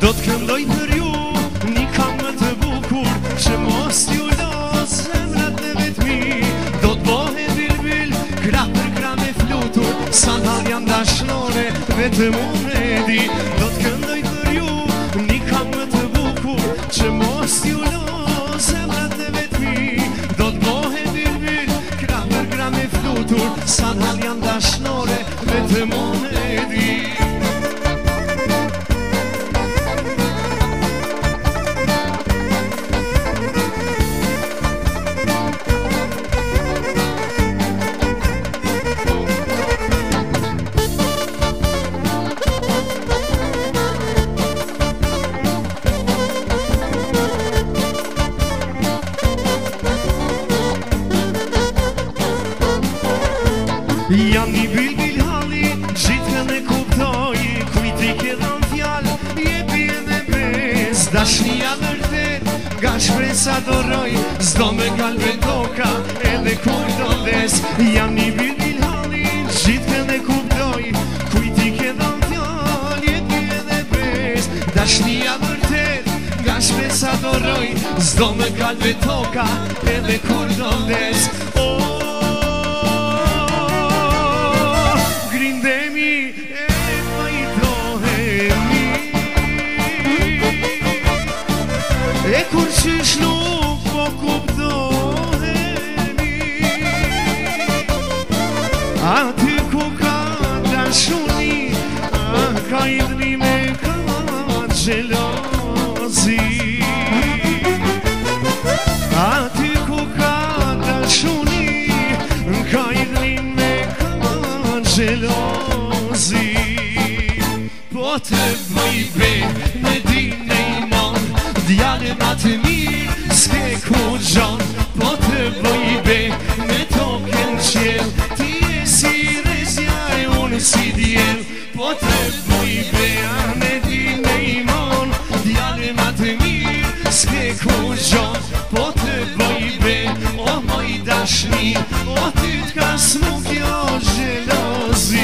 Do t'këndoj për ju një kam më të bukur, që mos t'ju los zemrat në vetmi. Do t'bohe bilbil, krah për krah me flutur, sa dal jam dashnore, vetëm unë e di. Do t'këndoj për ju një kam më të bukur, që mos t'ju los zemrat në vetmi. Do t'bohe bilbil, krah për krah me flutur, sa dal jam dashnore, vetëm unë e di. Jam një bilbil halli, gjithë në kuptoj, kujt i ke dhënë fjalë, jepi edhe bes. Dashnia vërtet, nga shpresa doroj, s'do me kalbe toka, edhe kur do vdes. Jam një bilbil halli, gjithë në kuptoj, kujt i ke dhënë fjalë, jepi edhe bes. Dashnia vërtet, nga shpresa doroj, s'do me kalbe toka, edhe kur do vdes. E kur qysh nuk po kuptohemi, aty ku ka dashuni, ka idhnime, ka gjelozi. Aty ku ka dashuni, ka idhnime, ka gjelozi. Po të bëj be me dine iman, djale ma të mirë, s'ke ku gjon. Po të bëj be me token qel, ti e si rezja e unë si djel. Po të bëj be me dine iman, djale ma të mirë, s'ke ku gjon. Po të bëj be, o moj dashni, o ty t'ka s'mu kjo gjelozi.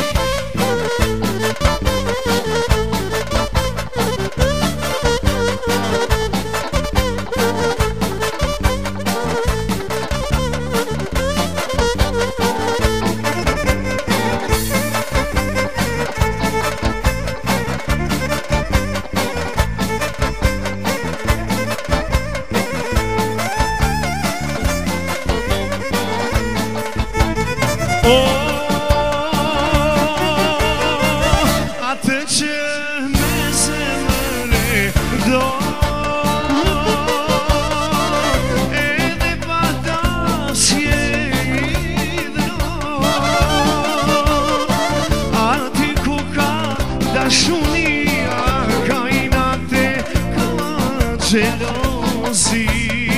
Atë që me zemre do, edhe pa dasje i dro. Aty ku ka dashunia, ka inate, ka gjelozi.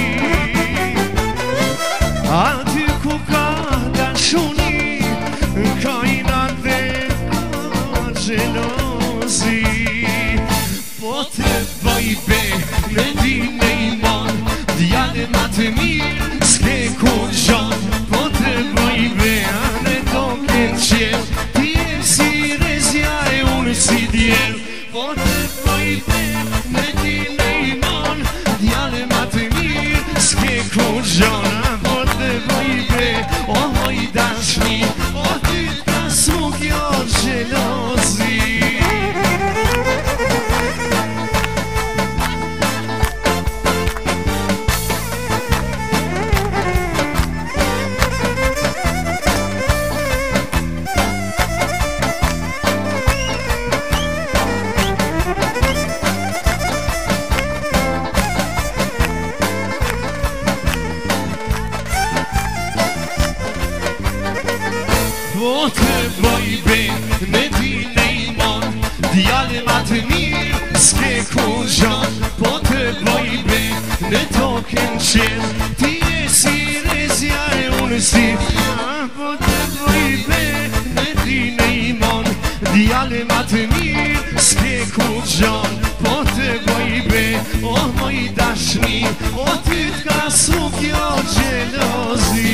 Aty ku ka dashuni, ka inate, ka gjelozi. Po të bëj be me dine iman, djale ma të mirë, s'ke ku gjon. Po të bëj be anë token qel, ti e si rezja e unë si djel. Po të bëj be me dine iman, djale ma të mirë, s'ke ku gjon. Po të bëj be, o moj dashni, o ty t'ka s'mu kjo gjelozi. Po të bëj be me dine iman, djale ma të mirë, s'ke ku gjon. Po të bëj be me token qel, ti e si rezja e unë si. Po të bëj be me dine iman, djale ma të mirë, s'ke ku gjon. Po të bëj be, o moj dashni, o ty t'ka s'mu kjo gjelozi.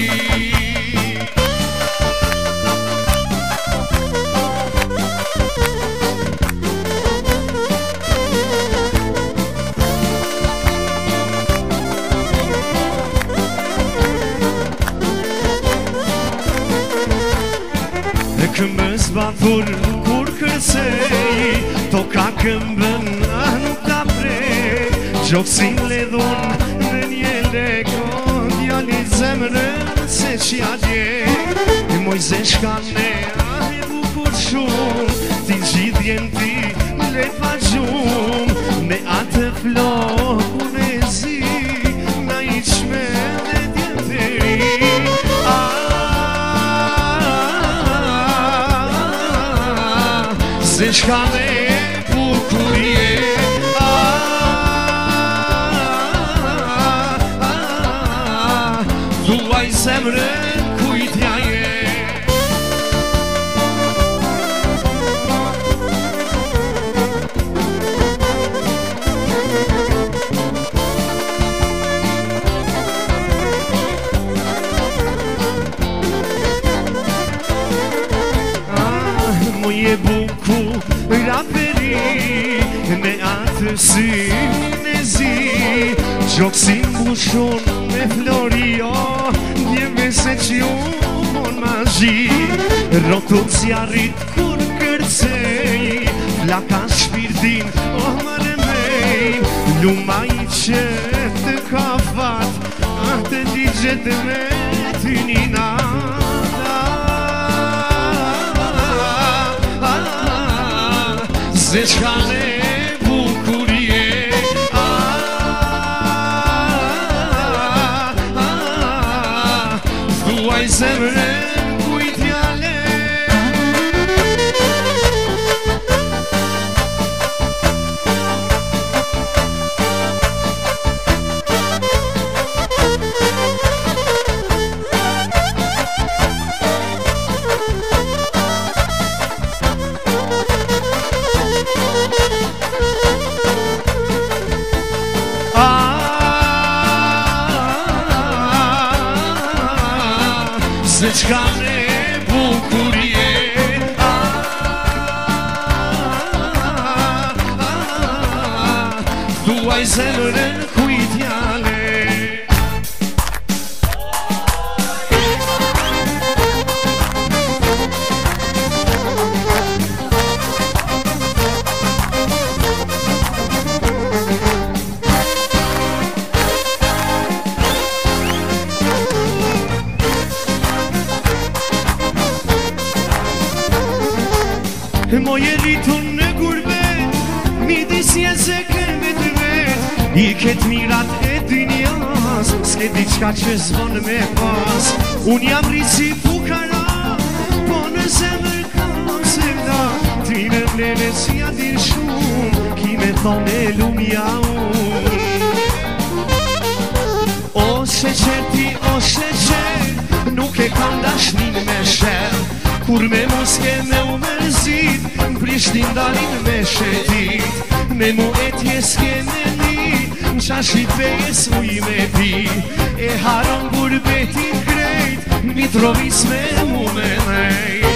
bukur kur kërcej, toka këmbën nuk ta prej, gjoksin ledhun dhe një leko, djali zemrën se qja dje, mojze shkane e bukur shumë, ti gjithjen ti le pa gjumë, me atë flokun e zi, na i qme dhe djetëri. Se shkane e bukurie, thuaj zemrën kujtja je. Moje buku raperi, me atë syrin e zi, gjoksin bushon me florio, njëve se që mon mazhi, rotut zjarit kur kërcej, flaka shpirtin o mërëmej, luma i që të ka fat, atë digjet me ty nina. Se shkane e bukurie, thuaj zemrën kujtja le. Se shkane e bukurie, thuaj zemrën kujtja le. Moje rritun në gurbet, midisje se keme të vet, i ket mirat e dynjas, s'ke diçka që zvon me pas. Unë jam rrisi fukara, po në zemër kam sevda, ti në vlene si adin shumë, ki me thone lumja unë. O sheqer ti, o sheqer, nuk e kam dashnin me sher, kur me muske me u mërzit, në Prishtin dalin me shetit, me mu e tje s'ke me një, në qashit vejes u i me pi, e haron gurbetin krejt, në Mitrovic me mu me nejt.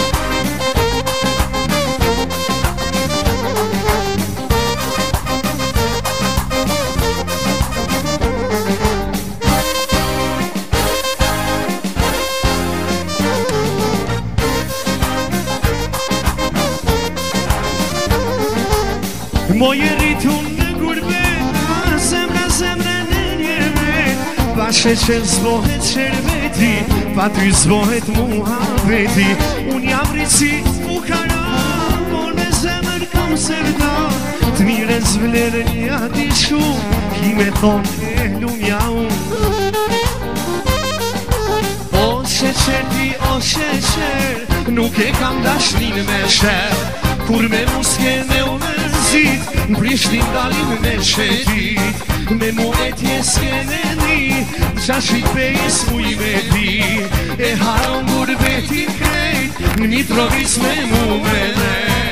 Moje rritun në gurbet, zemra në një vet, pa sheqer zbohet sherbeti, pa ty zbohet muhabeti. Unë jam rrisi fukara, po në zemër kam sevda, të mire zvlerën ja di shumë, ki me thonë e lumja unë. O sheqer ti, o sheqer, nuk e kam dashnin me sher, kur me muske me u mërzit, në Prishtin dalim me shetit, me mu e tje s'kene një, qashit pejes mu i me pi, e haron gurbetin krejt, në Mitrovic me mu me nejt.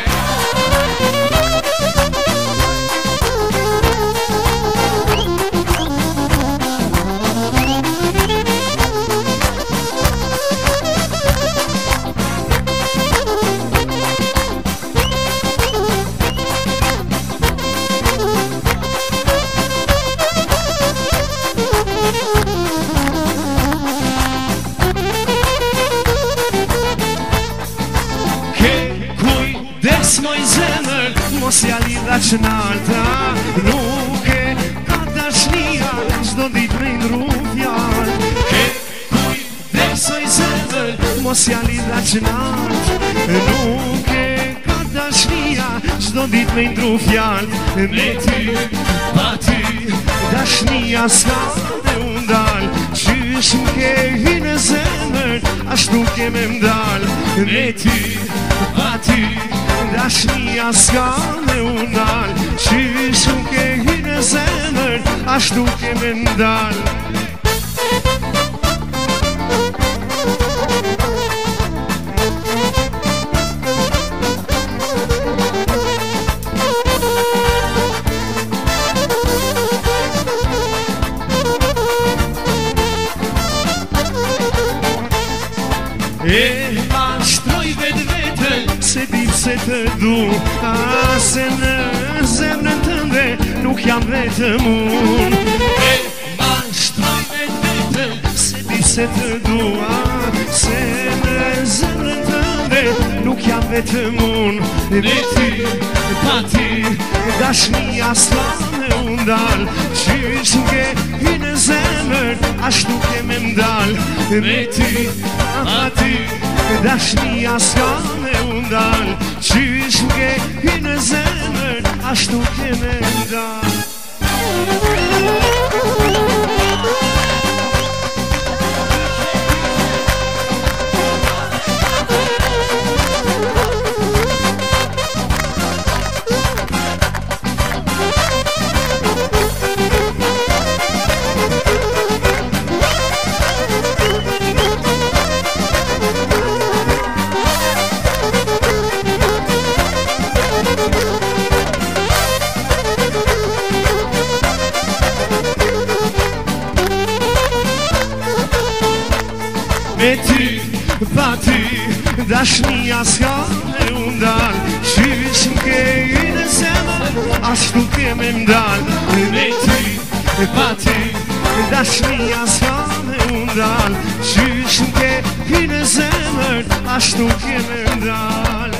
daç n'alta. Nuk e ka dashnia, çdo ditë me ndru fjallë. Ke kujdesoj zemër, mos ja lidha që nalt. Nuk e ka dashnia, çdo ditë me ndru fjallë. Me ty, pa ty, dashnia s'ka me undal. Qysh m'ke hynë zemër, ashtu ke me mdal. Me ty, pa ty, dashnia s'ka me undal. Qysh m'ke hynë zemër, ashtu ke me mdal. E mashtroj vetë vetën, se di pse të du. Se në zemrën tënde nuk jam vetëm unë. E mashtroj vetë vetën, se di pse të du. Se në zemrën tënde nuk jam vetëm unë. Me ty, pa ty, dashnia s'ka me undal. Qysh m'ke hynë zemër, ashtu ke me mdal. Me ty, pa ty, dashnia s'ka me undal. Qysh m'ke hynë zemër, ashtu ke me mdal. Me ty, pa ty, dashnia s'ka me undal. Qysh m'ke hynë zemër, ashtu ke me mdal. Me ty, pa ty, dashnia s'ka me undal. Qysh m'ke hynë zemër, ashtu ke me mdal.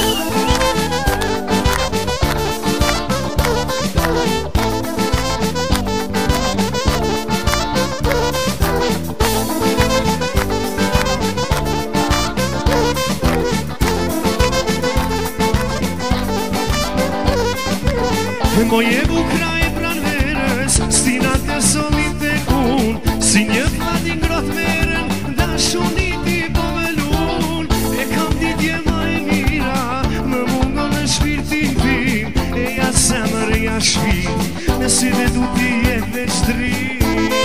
Moje bukra e pranverës, stinat e solit e kun. Si një flati ngrot merën, dashuniti po me lun. E kam ditje ma e mira, më mungon në shpirtin tim. E ja zemër, e ja shpit, me si dhe du t'i jetë veç drit.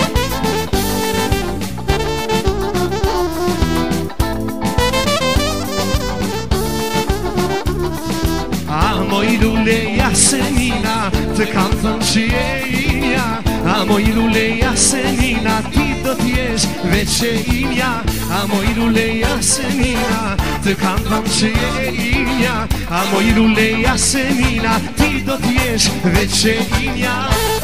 Moj lule Jasenina, të kam thënë që je imja. Moj lule Jasenina, ti do t'jesh veç e imja. Moj lule Jasenina, të kam thënë që je imja. Moj lule Jasenina, ti do t'jesh veç e imja.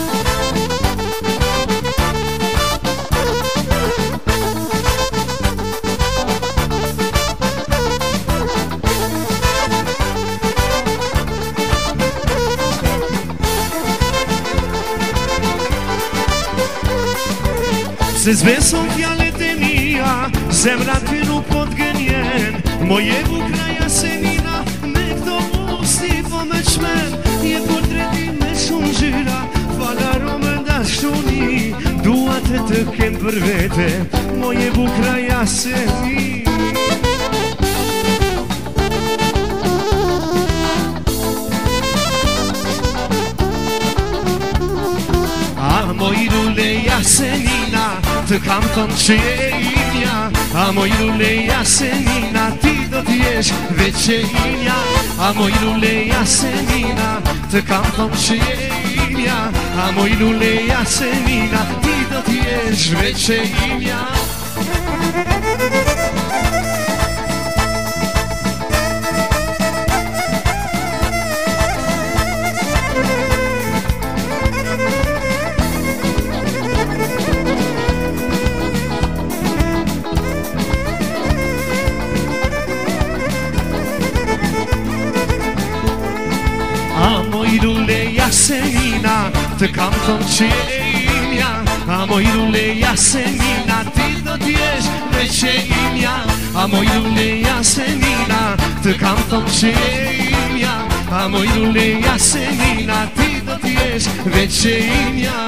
Se zbeson fjallet e mija, zemra ty nuk po t'gënjen. Moje bukra Jasenina, me këto musti po me qmen. Je portreti me shumë gjyra, falaro me dashuni. Dua të kem për vete, moje bukra Jasenina. Moj lule Jasenina, të kam thënë që je imja. Moj lule Jasenina, ti do t'jesh veç e imja. Moj lule Jasenina, të kam thënë që je imja. Moj lule Jasenina, ti do t'jesh veç e imja. Jasenina, të kam thonë që e imja, a moj lule Jasenina, ti do t'jesh veç e imja, a moj lule Jasenina, të kam thonë që e imja, a moj lule Jasenina, ti do t'jesh veç e imja.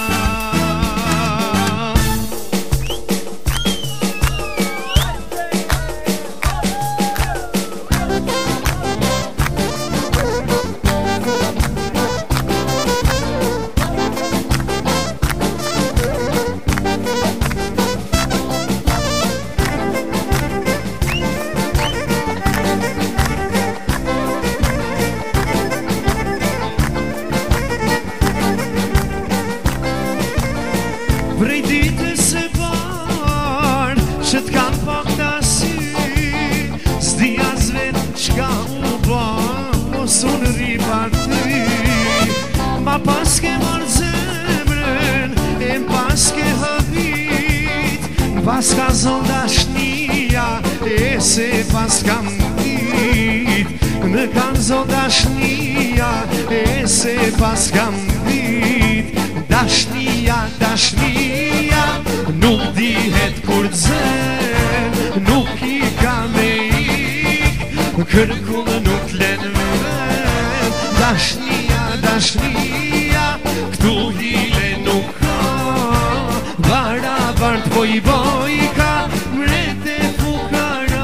Prej ditës e parë që t'kam pak t'asi, s'di as vetë qka u ba, mos unë ri parti. Ma pas ke marrë zemrën, e m'pas ke habit, m'pas ka zon dashnia, e se pas kam dit. Në kanë zon dashnia, e se pas kam dit. Dashnia, dashnia, nuk dihet kur t'zen, nuk I ka me ik, kërkull nuk len ven. Dashnia, dashnia, këtu hile nuk ka, barabart boj boj ka, mrete fukara.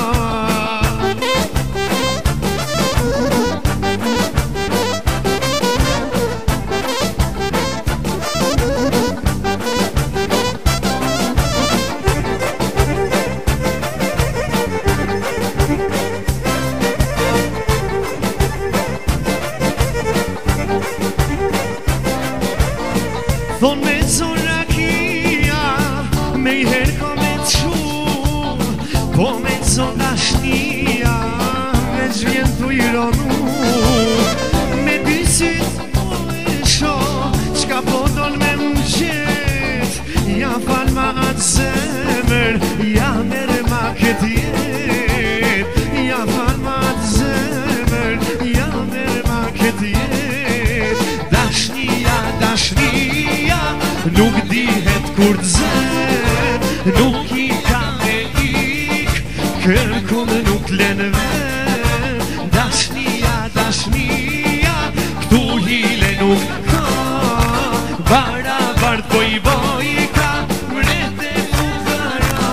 Thonë me zona kia, me I her ka me t'shu, po me zona shnia, me gjvjen t'u I ronu. Me dysit po e sho, qka po don me m'gjet, ja fal ma atë zemër, ja mere ma këtë jet. Ja fal ma atë zemër, ja mere ma këtë jet. Dashnia, dashnia, nuk dihet kur t'zen, nuk I ka me ik, kërkull nuk len ven. Dashnia, dashnia, këtu hile nuk ka, barabart boj boj ka, mrete fukara.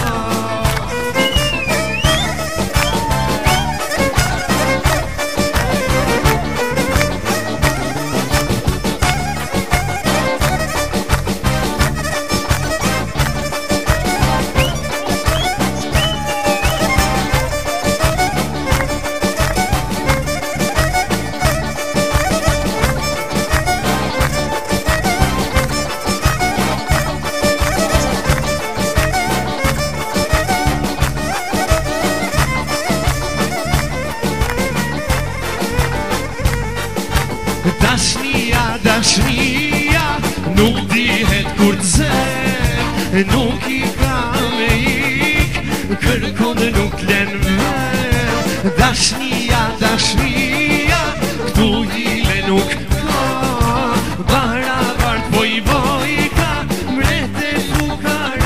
Dashnia, dashnia, nuk dihet kur t'zen, nuk I ka me ik, kërkull nuk len ven. Dashnia, dashnia, këtu hile nuk ka, barabart boj boj ka, mrete fukara.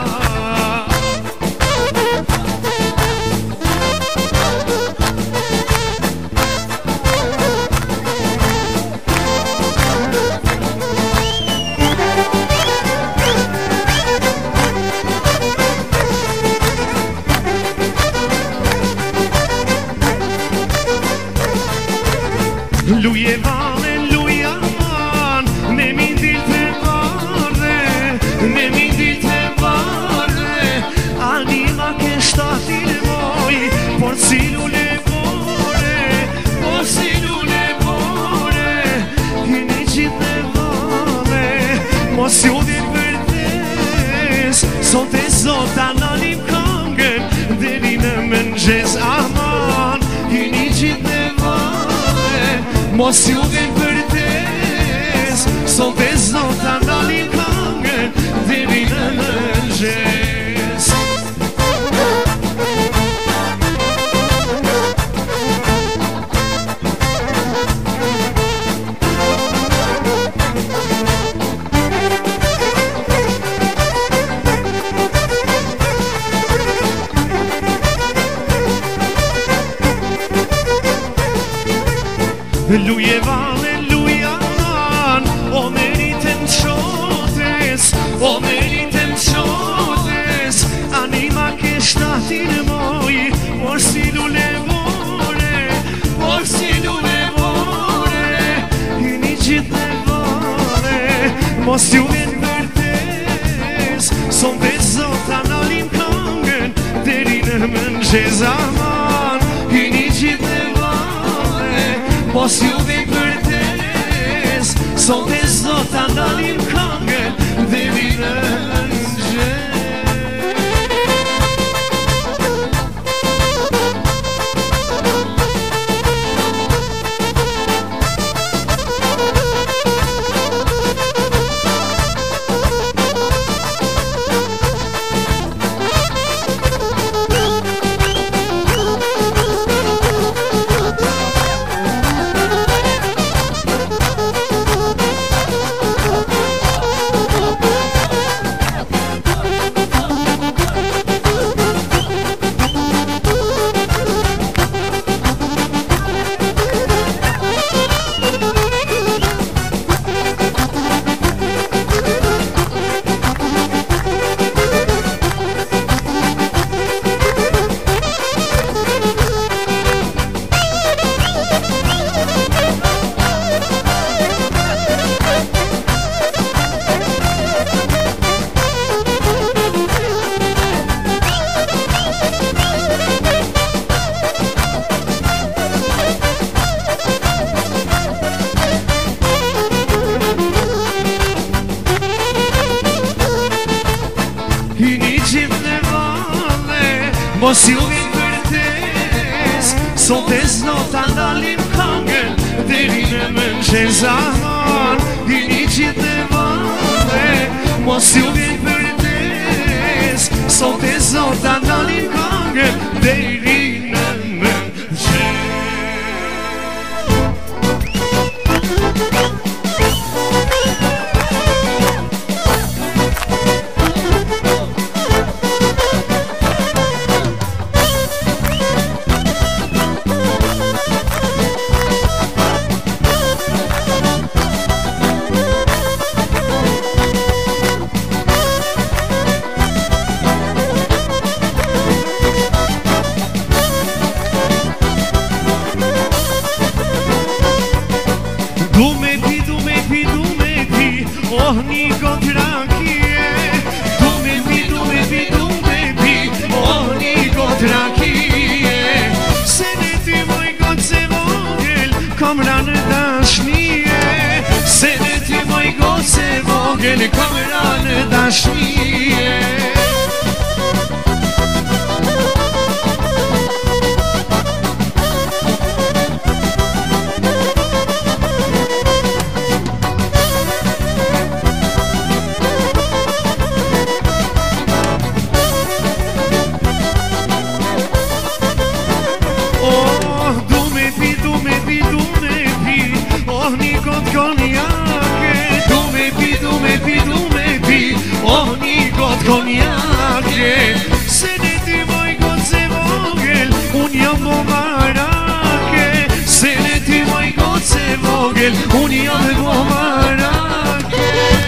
Luje vane, lujan, me mindil të varre, me mindil të varre. Anima ke shtatin moj, por si lule bore, por si lule bore. Kini gjithë në vane, mos ju dhe përtes, sot e zota nalim këngën, deri në mëngjes aman. Kini gjithë në vane, mos ju dhe përtes, sot e zota nalim këngën, deri në mëngjes. Lujeva, alelujan, o meritem qotes, o meritem qotes, anima ke shtatin moj, por si lulevore, por si lulevore, hini gjithë në vore, mos ju vjen vërtes, son dhe zota nalim këngën, deri në mëngjes aman, hini gjithë në vore, mos ju vjen vërtes, son dhe zota nalim këngën, deri në mëngjes. Mos ju vjen vërtes, sot e znota ndalim këngën, deri në mëngjes aman, hini gjithë në vale. Mos ju vjen vërtes, sot e znota ndalim këngën, deri në mëngjes. Oh, një gotë rakije, du me pi, oh, një gotë rakije. Se ne ty moj gotë se vogël, kom ranë dashnije. Se ne ty moj gotë se vogël, kom ranë dashnije. Oh, një gotë konjake, du me pi, oh, një gotë konjake. Se ne ti moj gotë se vogël, unë jam bo marake. Se ne ti moj gotë se vogël, unë jam bo marake.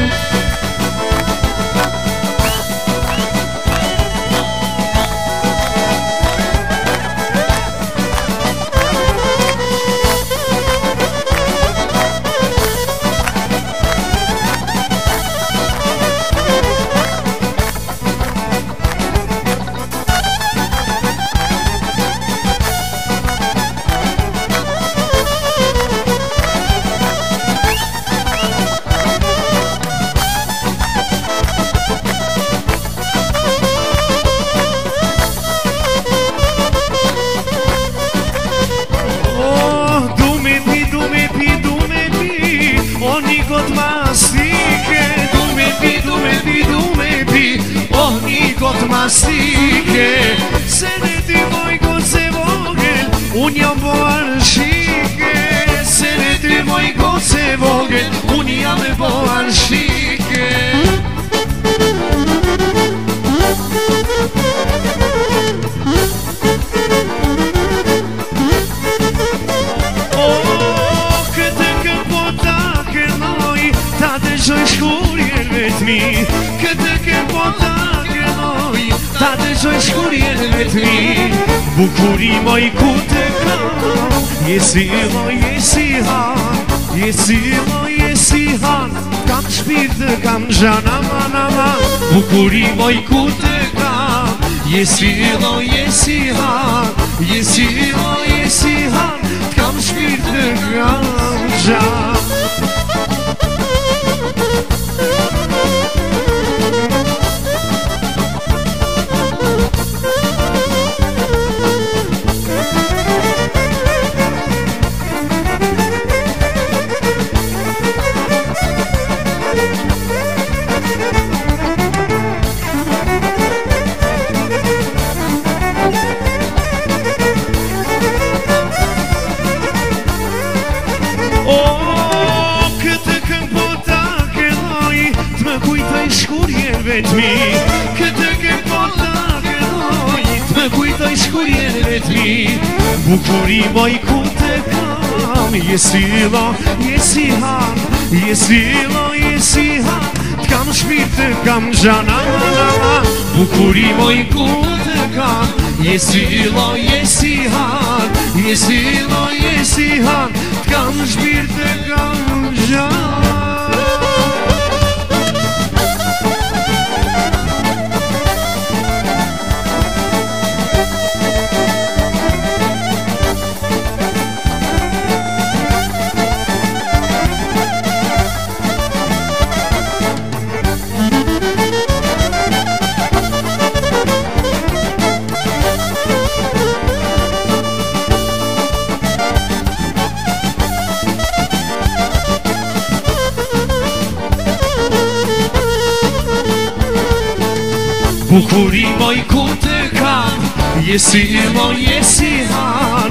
Oh, një gotë mastike, du me pi, oh, një gotë mastike. Se ne ti moj gotë se vogël, unë jam bo arshike. Se ne ti moj gotë se vogël, unë jam bo arshike. Oh, vetëmi, këtë ke po ta gënoj, ta dëgjoj shkurjen vetëmi. Bukuri moj ku të kam, jesi han, jesi han, kam shpirtë, kam zhan, aman, aman. Bukuri moj ku të kam, jesi han, kam shpirtë, kam zhan. Vetëmi, këtë ke po ta gënoj, të më kujtoj shkurjen vetëmi. Bukuri moj ku të kam, jesi han, t'kam shpirtë, t'kam zhan, aman, aman. Bukuri moj ku të kam, jesi han, t'kam shpirtë, t'kam zhan. Bukuri moj ku të kam, jesi han,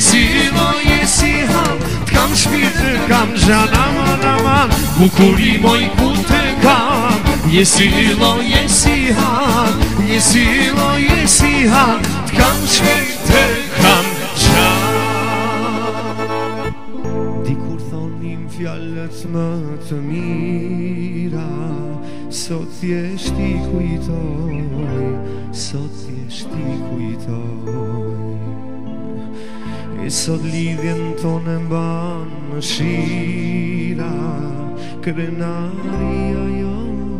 t'kam shpirtë, t'kam zhan, aman, aman. Bukuri moj ku të kam, jesi han, t'kam shpirtë, t'kam zhan. Dikur thonim fjallët më të mira, sot thjesht i kujtoj, e sot lidhjen tonë mban në shira, krenaria jo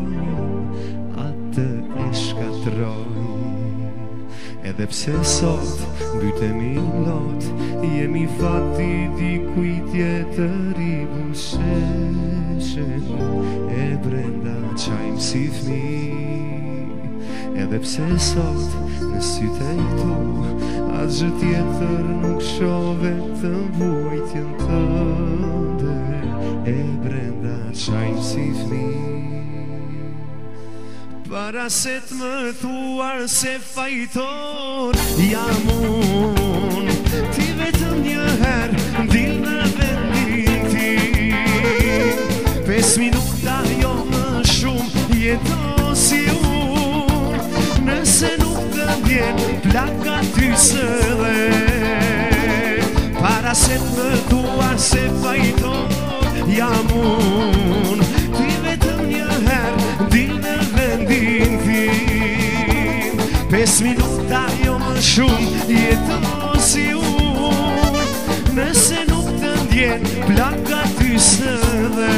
atë e shkatroj. Edhe pse sot mbytemi lot, jemi fati dikuj tjetër i busheshen, e brenda qajmë si fmi. Edhe pse sot në sytë e tu, asgjë tjetër nuk shoh vetëm vuajtjen tënde, e brenda qajmë si fmi. Para se t'më thuar se fajtor jam unë, ti vetëm një herë dil në vendin tim. 5 minuta jo më shumë jeto si unë, nëse nuk të vjen plaka ty së dhe. Para se t'më thuar se fajtor jam unë, ti vetëm një herë dil në vendin tim. 5 minuta jo më shumë jeto si unë, nëse nuk të ndjen plaka ty së dhe.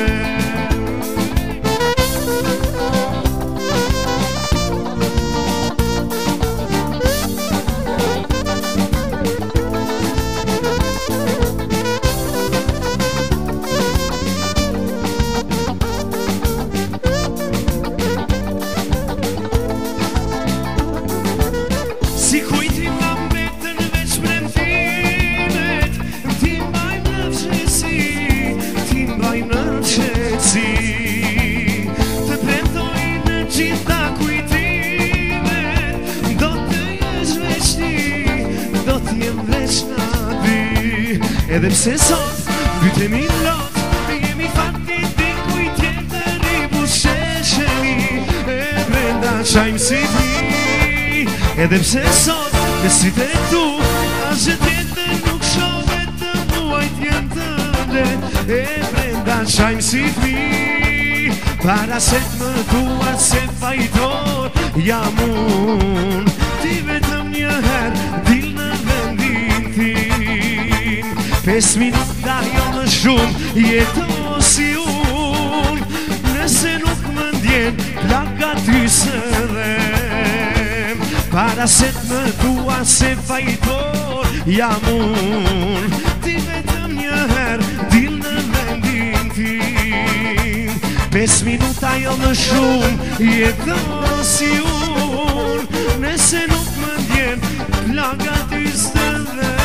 Edhe pse sot mbytemi lot, jemi fati dikuj tjetër i busheshemi, e brenda qajmë si ti. Edhe pse sot në sytë e tu, asgjë tjetër nuk shoh vetëm vuajtjen tënde, e brenda qajmë si ti. Para se të më duar se fajtor jam unë. Ti vetëm një herë dil në vendin tim. 5 minuta jo më shumë jeto si unë. Nëse nuk më ndjen plaka ty së dhem. Para se të më duar se fajtor jam unë. Ti vetëm një herë dil në vendin tim. 5 minuta jo më shumë jeto si unë. Nëse nuk më ndjen plaka ty së dhem.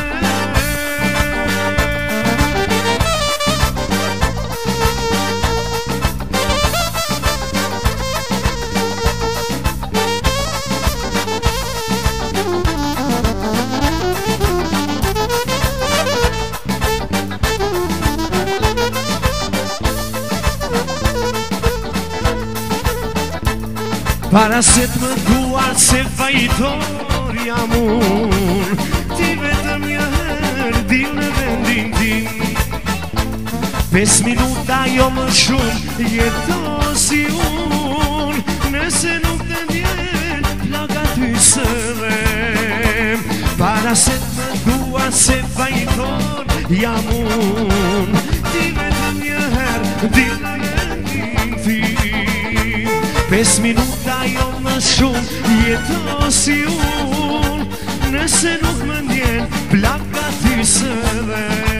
Para se të më duar se fajtor jam unë. Ti vetëm një herë dil në vendin tim. 5 minuta jo më shumë jeto si unë. Nëse nuk të ndjen plaka ty së dhem. Para se të më duar se fajtor jam unë. Ti vetëm një herë dil në vendin tim. 5 minuta jo më shumë jeto si unë. Nëse nuk më ndjen plaka ty së dhem.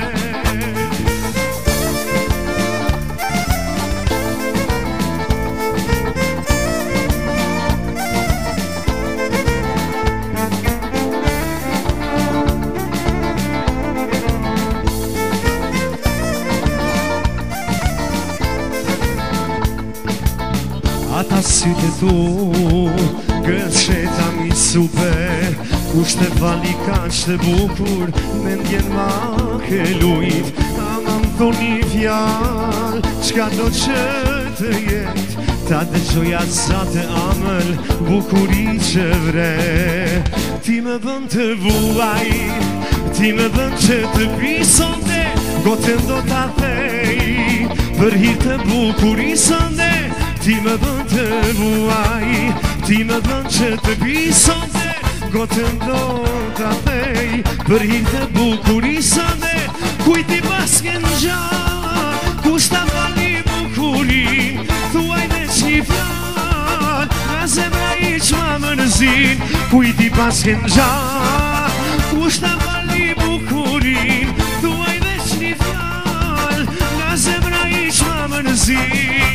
Ata sytë tu, gëtë sheta mi super. Kushte vali ka qëtë bukur, me ndjen ma ke lujt. Ama më thoni fjall, qka do që të jet. Ta dëgjoja sa të amël, bukuri që vre. Ti më bën të vuaj, ti më bën që të pisonde. Gotën do t'a thej, për hir të bukuri sënde. Ti më bën të vuaj, ti më bën që të pisonde. Gotën do t'a thej, për hir të bukurisënde. Kujti pasken gjatë, kushta fali bukurin. Thuaj veç një fjall, nga zemra i qma më nëzin. Kujti pasken gjatë, kushta fali bukurin. Thuaj veç një fjall, nga zemra i qma më nëzin.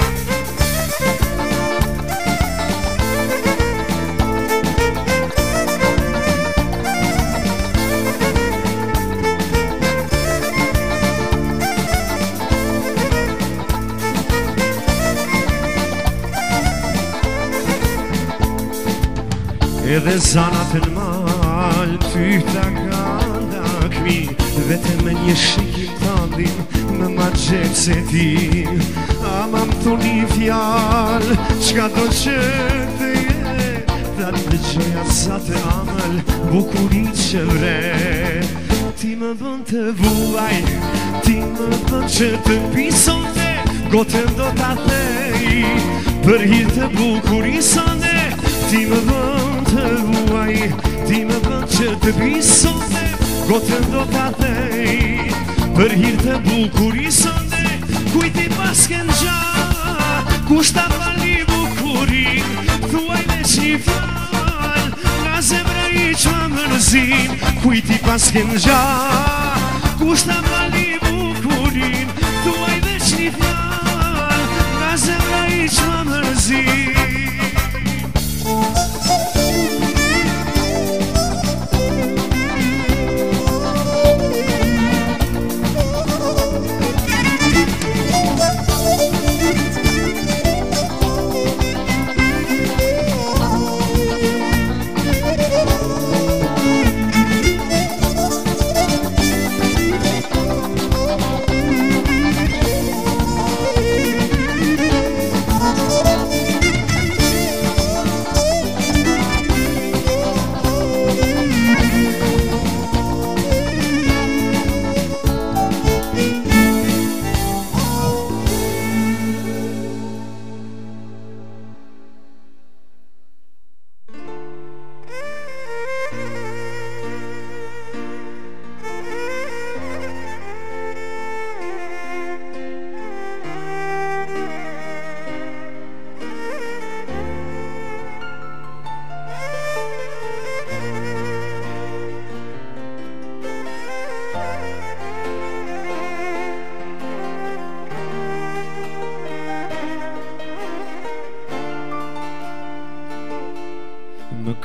Edhe zanat në mal, pyta kanë dakmi. Vete me një shikim tandin, më ma gjepë se ti. Ama më thoni fjall, qka do që të jet. Ta të dëgjoja sa të amël, bukuri që vre. Ti më bën të vuaj, ti më bën që të pisonde. Gotën do t'a thej, për hir të bukurisënde. Ti më bën të vuaj, ti më bën që të pisonde. Gotën do t'a thej, për hir të bukurisënde. Kujti pasken gjatë, kushta fali bukurin. Thuaj veç një fjall, nga zemra i qma më nëzin. Kujti pasken gjatë, kushta fali bukurin. Thuaj veç një fjall, nga zemra i qma më nëzin.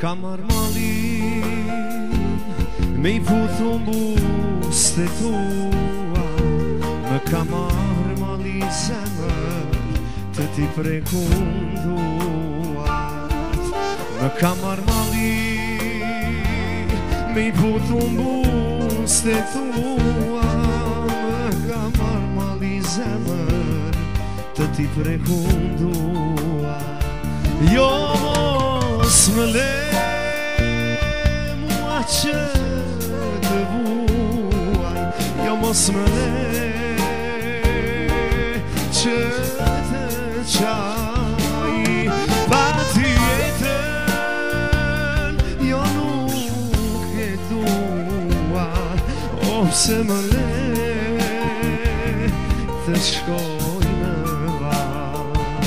ka marrë malin, me I puthu mbuste tua, më ka marrë malin zemër, të ti prekunduat. Më ka marrë malin, me I puthu mbuste tua, më ka marrë malin zemër, të ti prekunduat. Jo mos më le mua që të vuaj, jo mos më le që të qaj, pa ty jetën jo nuk e dua, o pse më le të shkoj në vaj.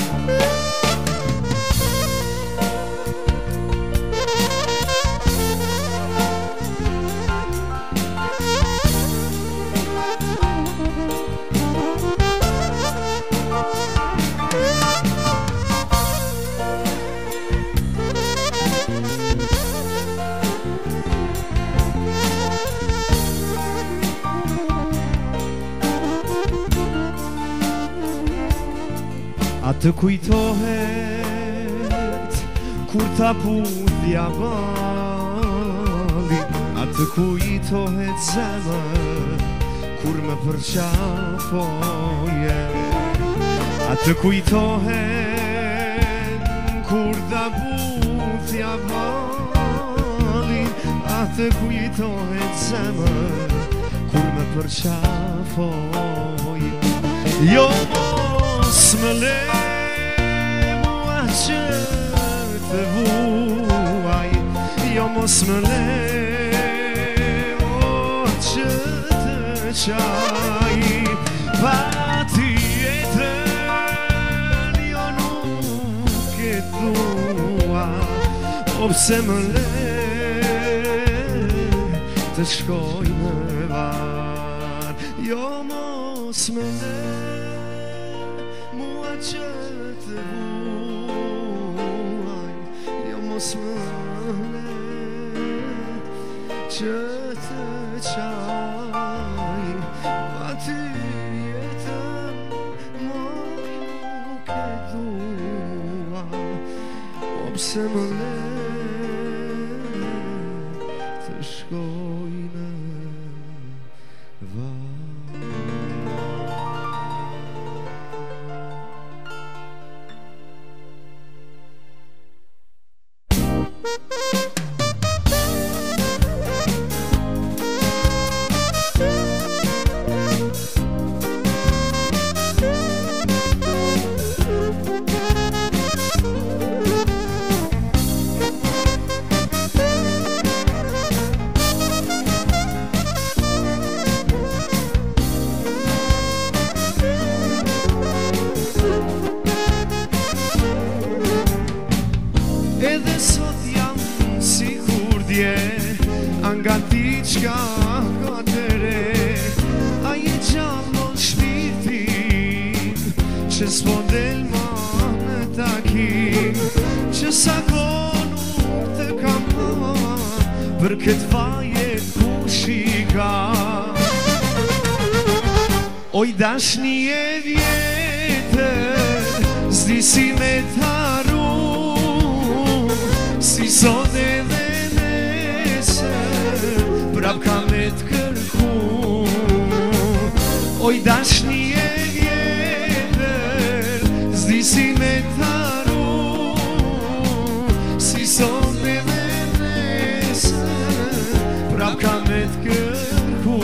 A të kujtohet kur ta pudhja balin, a të kujtohet zemër kur më përqafoje, a të kujtohet kur ta pudhja balin, a të kujtohet zemër kur më përqafoje. Jo mos më le mua që të vuaj, jo mos më le që të qaj, pa ty jetën jo nuk e dua, o pse më le të shkoj në var. Jo mos më le mua që të vuaj, jo mos më le që të qaj, pa ty jetën nuk e dua, o pse më le të shkoj në vaj. Edhe sot jam si kur dje, nga ti qka ka të re, a je gjallon shpirtin që s'po del ma në takim, që sa ko nuk të kam pa për këtë vajet ku shika. Oj dashni e vjetër, zdi si me t'haru, si sot edhe nesër, prap ka me t'kërku. Oj dashni e vjetër, zdi si me t'haru, si sot edhe nesër, prap ka me t'kërku.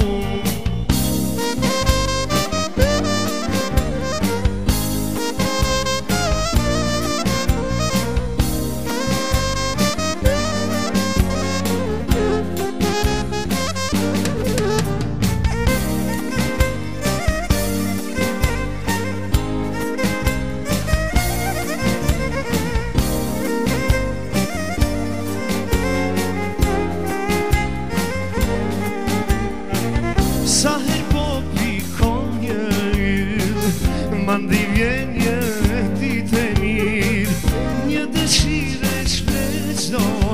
Sa her po pikon një yll, mandi vjen një ditë e mirë, një dëshire shprej qdo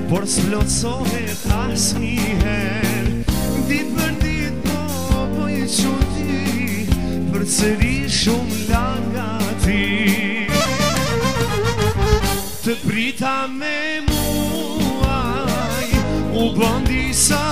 por s'plotsohet as njëher. Dit për dit po i qudi, për cëri shumë langa ti. Të prita me muaj, u bën disa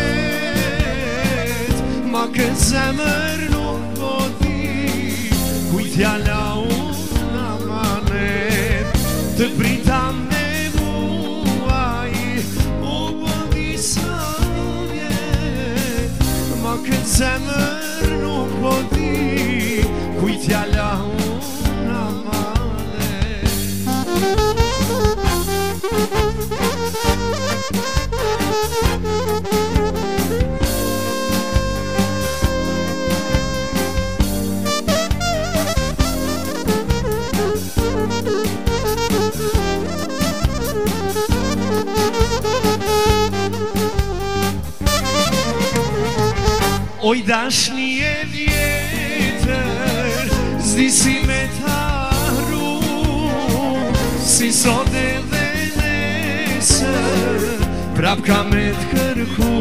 vjet, ma këtë zemër nuk po di, kujtja la unë amanet. Të prita me muaj, u bën disa vjet, ma këtë zemër nuk po di, kujtja la unë amanet. Oj dashni e vjetër, zdi si me t'harru, si sot edhe nesër, prap ka me t'kërku.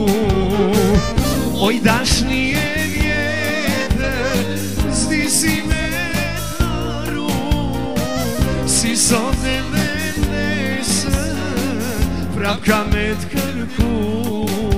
Oj dashni e vjetër, zdi si me t'harru, si sot edhe nesër, prap ka me t'kërku.